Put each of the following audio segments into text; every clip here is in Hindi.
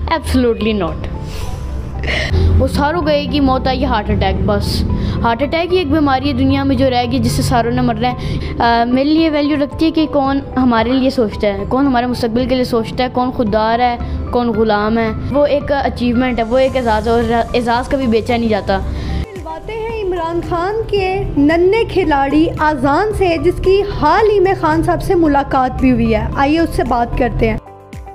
Absolutely not. वो सारों गए कि मौत आई हार्ट अटैक, बस हार्ट अटैक ही एक बीमारी है दुनिया में जो रह गई जिससे सारों ने मरना है। मेरे लिए वैल्यू रखती है कि कौन हमारे लिए सोचता है, कौन हमारे मुस्तकबिल के लिए सोचता है, कौन खुददार है, कौन ग़ुलाम है। वो एक अचीवमेंट है, वो एक एजाज़ है और एजाज़ कभी बेचा नहीं जाता। मिलवाते हैं इमरान खान के नन्हे खिलाड़ी अजान से, जिसकी हाल ही में खान साहब से मुलाकात भी हुई है। आइए उससे बात करते हैं।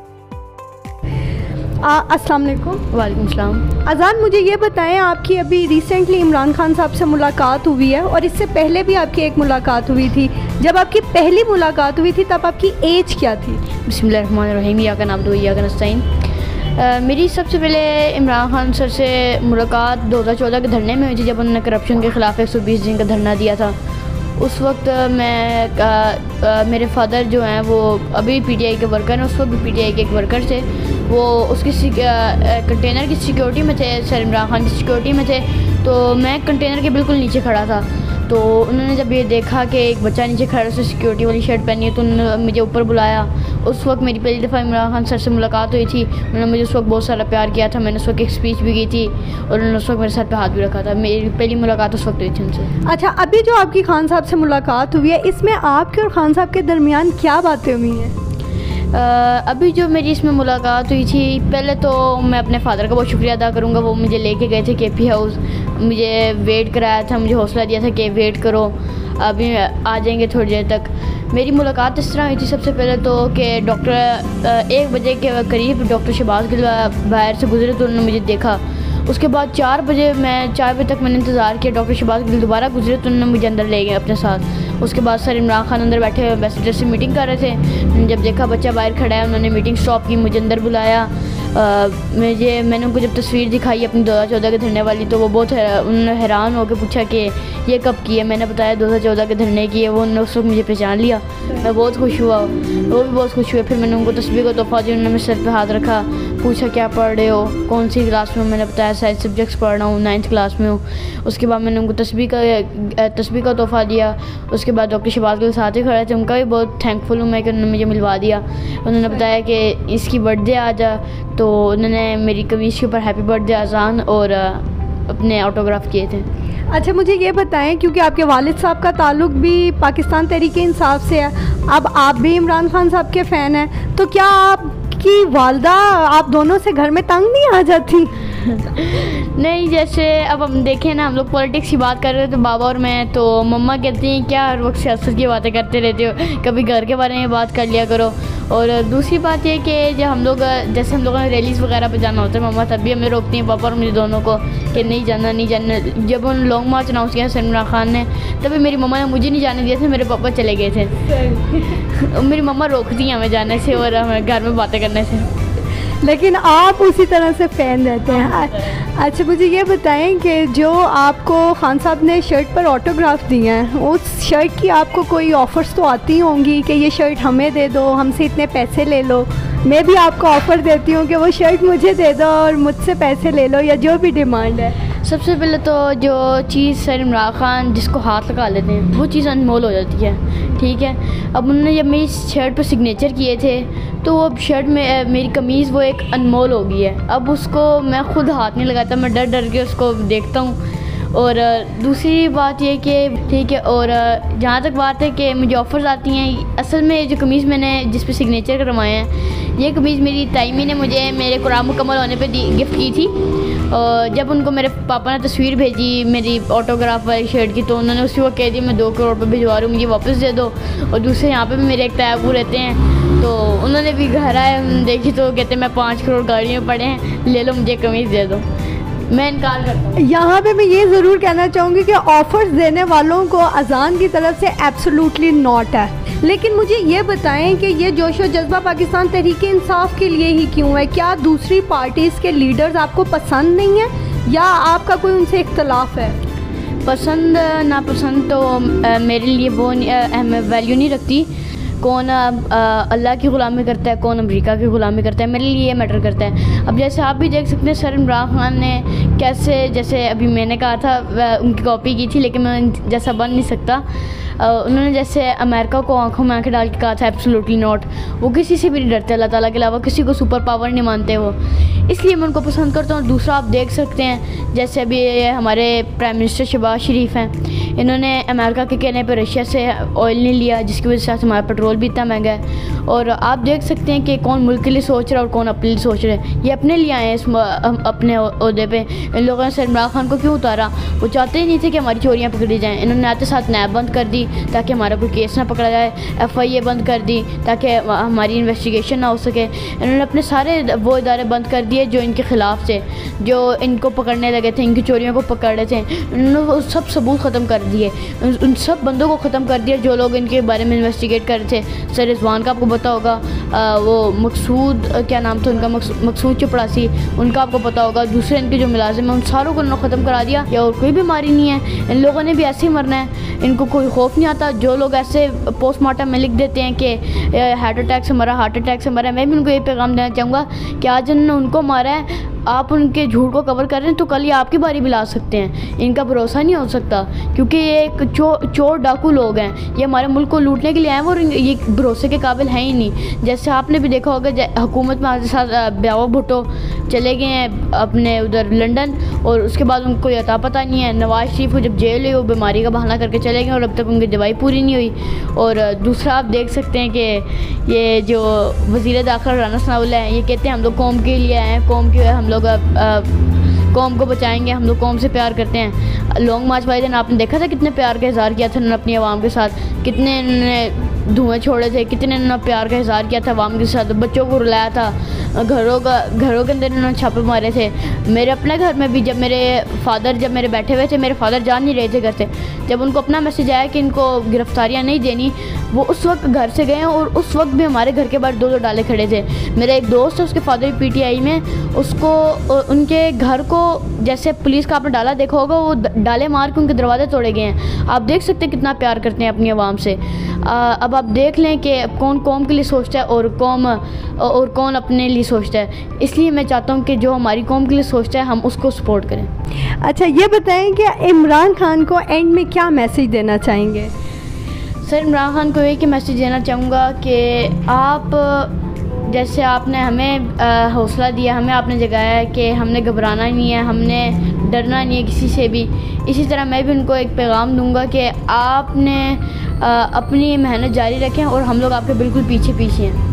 अस्सलाम वालेकुम। वालेकुम सलाम। अजान, मुझे ये बताएं, आपकी अभी रिसेंटली इमरान खान साहब से मुलाकात हुई है और इससे पहले भी आपकी एक मुलाकात हुई थी। जब आपकी पहली मुलाकात हुई थी तब आपकी एज क्या थी? बिस्मिल्लाहिर्रहमानिर्रहीम, या का नाम या का नस्ताइन। मेरी सबसे पहले इमरान खान सर से मुलाकात 2014 के धरने में हुई थी, जब उन्होंने करप्शन के ख़िलाफ़ 120 दिन का धरना दिया था। उस वक्त मेरे फादर जो हैं वो अभी पीटीआई के वर्कर हैं, उस वक्त भी पीटीआई के एक वर्कर थे। वो उसकी कंटेनर की सिक्योरिटी में थे, सर इमरान खान की सिक्योरिटी में थे। तो मैं कंटेनर के बिल्कुल नीचे खड़ा था, तो उन्होंने जब ये देखा कि एक बच्चा नीचे खड़ा है, उसने सिक्योरिटी वाली शर्ट पहनी है, तो उन्होंने मुझे ऊपर बुलाया। उस वक्त मेरी पहली दफ़ा इमरान खान सर से मुलाकात हुई थी। उन्होंने मुझे उस वक्त बहुत सारा प्यार किया था। मैंने उस वक्त एक स्पीच भी की थी और उन्होंने उस वक्त मेरे सर पे हाथ भी रखा था। मेरी पहली मुलाकात उस वक्त हुई थी उनसे। अच्छा, अभी जो आपकी खान साहब से मुलाकात हुई है, इसमें आपके और खान साहब के दरमियान क्या बातें हुई हैं? अभी जो मेरी इसमें मुलाकात हुई थी, पहले तो मैं अपने फ़ादर का बहुत शुक्रिया अदा करूँगा। वो मुझे लेके गए थे केपी हाउस, मुझे वेट कराया था, मुझे हौसला दिया था कि वेट करो, अभी आ जाएंगे थोड़ी देर तक। मेरी मुलाकात इस तरह हुई थी सबसे पहले तो कि डॉक्टर 1 बजे के करीब डॉक्टर शहबाज गिल बाहर से गुजरे तो उन्होंने मुझे देखा। उसके बाद 4 बजे तक मैंने इंतज़ार किया। डॉक्टर शहबाज गिल दोबारा गुजरे तो उन्होंने मुझे अंदर ले गए अपने साथ। उसके बाद सर इमरान खान अंदर बैठे हुए एम्बेसडर से मीटिंग कर रहे थे। जब देखा बच्चा बाहर खड़ा है, उन्होंने मीटिंग स्टॉप की, मुझे अंदर बुलाया। मैंने उनको जब तस्वीर दिखाई अपनी 2014 के धरने वाली, तो वो बहुत उन्होंने हैरान होकर पूछा कि ये कब की है। मैंने बताया 2014 के धरने की है। वो उन्होंने उस वक्त मुझे पहचान लिया। मैं बहुत खुश हुआ, वो भी बहुत खुश हुए। फिर मैंने उनको तस्वीर का तोहफा दिया। उन्होंने मेरे सर पे हाथ रखा, पूछा क्या पढ़ रहे हो, कौन सी क्लास में? मैंने बताया साइंस सब्जेक्ट्स पढ़ रहा हूँ, 9th क्लास में हूँ। उसके बाद मैंने उनको तस्वीर का तोहफा दिया। उसके बाद डॉक्टर शहबाज के साथ ही खड़े थे, उनका भी बहुत थैंकफुल हूँ मैं कि उन्होंने मुझे मिलवा दिया। उन्होंने बताया कि इसकी बर्थडे आ जा, तो उन्होंने मेरी कमीज़ के ऊपर हैप्पी बर्थडे अजान और अपने ऑटोग्राफ किए थे। अच्छा, मुझे ये बताएं, क्योंकि आपके वालिद साहब का ताल्लुक़ भी पाकिस्तान तहरीक-ए-इंसाफ से है, अब आप भी इमरान खान साहब के फ़ैन हैं, तो क्या आपकी वालदा आप दोनों से घर में तंग नहीं आ जाती? नहीं, जैसे अब हम देखें ना, हम लोग पॉलिटिक्स की बात कर रहे थे बाबा और मैं, तो मम्मा कहती हैं क्या हर वक्त सियासत की बातें करते रहते हो, कभी घर के बारे में बात कर लिया करो। और दूसरी बात ये कि जब हम लोग जैसे हम लोगों ने रैलीज़ वगैरह पे जाना होता है, मम्मा तब भी हमें रोकती हैं, पापा और मुझे दोनों को, कि नहीं जाना नहीं जाना। जब उन लॉन्ग मार्च अनाउंस किया सर इमरान खान ने, तभी मेरी मम्मा ने मुझे नहीं जाने दिया था, मेरे पापा चले गए थे। मेरी मम्मा रोकती हैं हमें जाने से और हमें घर में बातें करने से, लेकिन आप उसी तरह से फ़ैन रहते हैं। अच्छा, मुझे ये बताएं कि जो आपको खान साहब ने शर्ट पर ऑटोग्राफ दिए हैं, उस शर्ट की आपको कोई ऑफ़र्स तो आती होंगी कि ये शर्ट हमें दे दो, हमसे इतने पैसे ले लो। मैं भी आपको ऑफ़र देती हूँ कि वो शर्ट मुझे दे दो और मुझसे पैसे ले लो, या जो भी डिमांड है। सबसे पहले तो जो चीज़ सर इमरान खान जिसको हाथ लगा लेते हैं वो चीज़ अनमोल हो जाती है, ठीक है। अब उन्होंने जब मेरी शर्ट पर सिग्नेचर किए थे, तो वो शर्ट में मेरी कमीज़ वो एक अनमोल हो गई है। अब उसको मैं ख़ुद हाथ नहीं लगाता, मैं डर डर के उसको देखता हूँ। और दूसरी बात ये कि ठीक है, और जहाँ तक बात है कि मुझे ऑफ़र्स आती हैं, असल में जो कमीज़ मैंने जिस पे सिग्नेचर करवाए हैं, ये कमीज़ मेरी ताईमी ने मुझे मेरे कुरान मुकम्मल होने पे गिफ्ट की थी। और जब उनको मेरे पापा ने तस्वीर भेजी मेरी ऑटोग्राफ वाली शर्ट की, तो उन्होंने उसी वक्त कह दिया मैं 2 करोड़ रुपये भिजवा रही हूँ, मुझे वापस दे दो। और दूसरे यहाँ पे भी मेरे एक तायाबू रहते हैं, तो उन्होंने भी घर आए देखी तो कहते मैं 5 करोड़ गाड़ी में पड़े हैं, ले लो मुझे कमीज़ दे दो। मैं इनकार करता हूँ। यहाँ पे मैं ये ज़रूर कहना चाहूँगी कि ऑफ़र्स देने वालों को अजान की तरफ से एब्सोल्युटली नॉट है। लेकिन मुझे ये बताएं कि ये जोश व जज्बा पाकिस्तान तहरीक-ए-इंसाफ के लिए ही क्यों है? क्या दूसरी पार्टीज़ के लीडर्स आपको पसंद नहीं हैं, या आपका कोई उनसे इख्तलाफ है? पसंद नापसंद तो मेरे लिए वो वैल्यू नहीं रखती। कौन अल्लाह की ग़ुलामी करता है, कौन अमेरिका की ग़ुलामी करता है, मेरे लिए ये मैटर करता है। अब जैसे आप भी देख सकते हैं सर इमरान खान ने कैसे, जैसे अभी मैंने कहा था उनकी कॉपी की थी, लेकिन मैं जैसा बन नहीं सकता। उन्होंने जैसे अमेरिका को आंखों में आंखें डाल के कहा था एब्सोल्युटली नॉट, वो किसी से भी नहीं डरते, अल्लाह ताला के अलावा किसी को सुपर पावर नहीं मानते वो, इसलिए मैं उनको पसंद करता हूँ। दूसरा आप देख सकते हैं जैसे अभी हमारे प्राइम मिनिस्टर शहबाज शरीफ हैं, इन्होंने अमेरिका के कहने पर रशिया से ऑयल नहीं लिया, जिसकी वजह से हमारा पेट्रोल भी इतना महंगा है। और आप देख सकते हैं कि कौन मुल्क के लिए सोच रहा है और कौन अपने लिए सोच रहे हैं। ये अपने लिए आए हैं इस अपने ओहदे पे। इन लोगों ने सर इमरान खान को क्यों उतारा? वो चाहते ही नहीं थे कि हमारी चोरियाँ पकड़ी जाएँ। इन्होंने आते साथ नैब बंद कर दी ताकि हमारा कोई केस ना पकड़ा जाए, FIA बंद कर दी ताकि हमारी इन्वेस्टिगेशन ना हो सके। इन्होंने अपने सारे वो इदारे बंद कर दिए जो इनके ख़िलाफ़ थे, जो इनको पकड़ने लगे थे, इनकी चोरियों को पकड़ रहे थे। उन्होंने वो सब सबूत ख़त्म कर दिए, उन सब बंदों को ख़त्म कर दिया जो लोग इनके बारे में इन्वेस्टिगेट कर रहे थे। सर रिजवान का आपको पता होगा, वो मकसूद क्या नाम था उनका, मकसूद चपड़ासी, उनका आपको पता होगा। दूसरे इनके जो मुलाजिम हैं उन सारों को उन्होंने ख़त्म करा दिया। या और कोई बीमारी नहीं है, इन लोगों ने भी ऐसे ही मरना है, इनको कोई खौफ नहीं आता। जो लोग ऐसे पोस्टमार्टम में लिख देते हैं कि हार्ट अटैक से मरा, हार्ट अटैक से मरा, मैं भी उनको ये पैगाम देना चाहूँगा कि आज उन्होंने उनको मारा है, आप उनके झूठ को कवर कर रहे हैं तो कल ये आपकी बारी भी ला सकते हैं। इनका भरोसा नहीं हो सकता क्योंकि ये एक चोर डाकू लोग हैं, ये हमारे मुल्क को लूटने के लिए आए हैं और ये भरोसे के काबिल हैं ही नहीं। जैसे आपने भी देखा होगा हुकूमत में साथ ब्यावा भुट्टो चले गए हैं अपने उधर लंदन, और उसके बाद उनको कोई अता पता नहीं है। नवाज शरीफ को जब जेल हुई वो बीमारी का बहाना करके चले गए और अब तक उनकी दवाई पूरी नहीं हुई। और दूसरा आप देख सकते हैं कि ये जो वज़ीर दाखिला राना सनाउल्लाह हैं, ये कहते हैं हम लोग कौम के लिए आए हैं, कौम के हम लोग कौम को बचाएंगे, हम लोग कौम से प्यार करते हैं। लॉन्ग मार्च वाले दिन आपने देखा था कितने प्यार का इज़हार किया था उन्होंने अपनी आवाम के साथ, कितने उन्होंने धुएँ छोड़े थे, कितने उन्होंने प्यार का इज़हार किया था आवाम के साथ, बच्चों को रुलाया था, घरों के अंदर उन्होंने छापे मारे थे। मेरे अपने घर में भी जब मेरे बैठे हुए थे, मेरे फादर जान नहीं रहे थे घर से, जब उनको अपना मैसेज आया कि इनको गिरफ्तारियाँ नहीं देनी, वो उस वक्त घर से गए और उस वक्त भी हमारे घर के बाहर 2-2 डाले खड़े थे। मेरा एक दोस्त है, उसके फादर PTI में, उसको उनके घर को जैसे पुलिस का आपने डाला देखा होगा, वो डाले मार के उनके दरवाजे तोड़े गए हैं। आप देख सकते हैं कितना प्यार करते हैं अपनी आवाम से। अब आप देख लें कि कौन कौम के लिए सोचता है और कौन अपने लिए सोचता है। इसलिए मैं चाहता हूँ कि जो हमारी कौम के लिए सोचता है हम उसको सपोर्ट करें। अच्छा ये बताएं कि इमरान खान को एंड में क्या मैसेज देना चाहेंगे? सर इमरान खान को एक ही मैसेज देना चाहूँगा कि आप जैसे आपने हमें हौसला दिया, हमें आपने जगाया है कि हमने घबराना नहीं है, हमने डरना नहीं है किसी से भी। इसी तरह मैं भी उनको एक पैगाम दूंगा कि आपने अपनी मेहनत जारी रखें और हम लोग आपके बिल्कुल पीछे हैं।